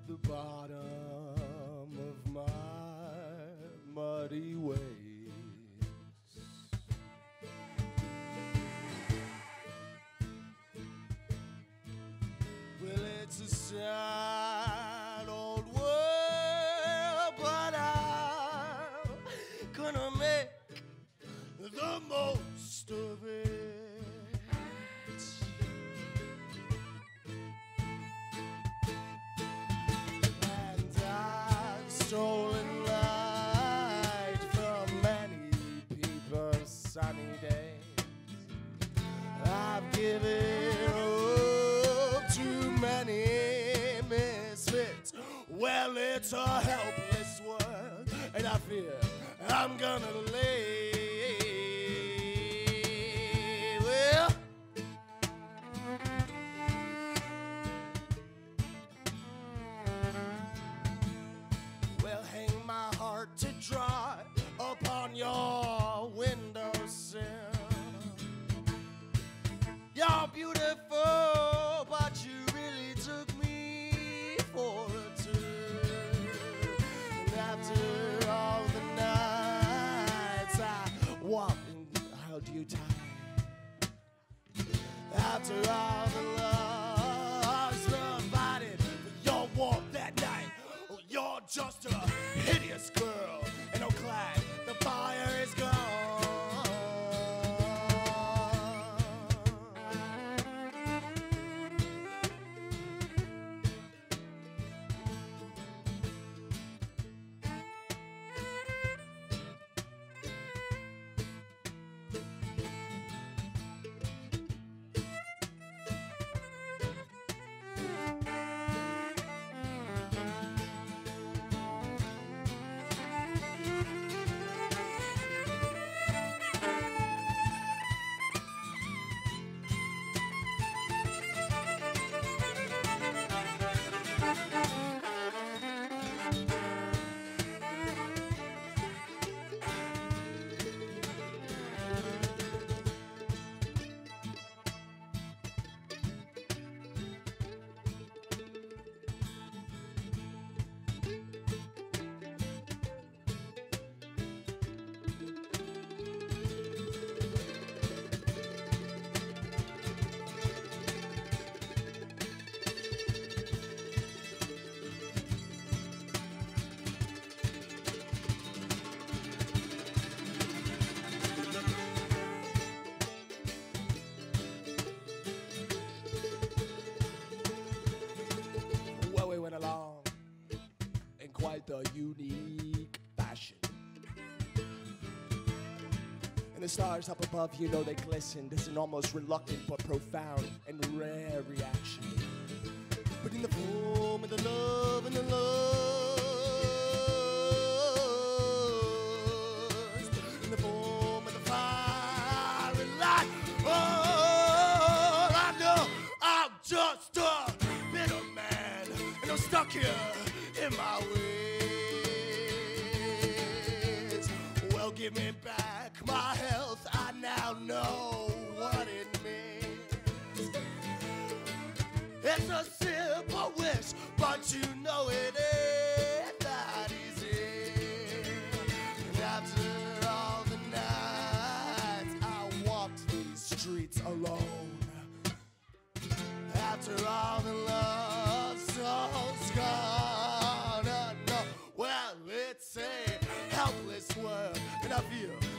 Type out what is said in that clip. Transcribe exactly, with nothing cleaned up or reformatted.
the bottom of my muddy ways. Well, it's a sad old world, but I'm gonna make the most of it. And I've stolen light from many people's sunny days. I've given up to many misfits. Well, it's a helpless world, and I fear I'm gonna lay. Well, well, hang my heart to dry upon your windowsill. You're beautiful, but you really took me for a turn. And after all the nights I walked and held you tight, after all the loves provided for your warmth that night, oh, you're just a hideous girl, and I'm glad the fire is gone. Along in quite the unique fashion. And the stars up above, you know they glisten. There's an almost reluctant but profound and rare reaction. But in the form and the love and the lust, in the form and the fire and light, oh, I know I'm just a bitter man, and I'm stuck here in my ways. Well, give me back my health, I now know what it means. It's a simple wish, but you know it ain't that easy. And after all the nights I walked these streets alone, after all the love songs gone unknown, well, it's a helpless world, and I feel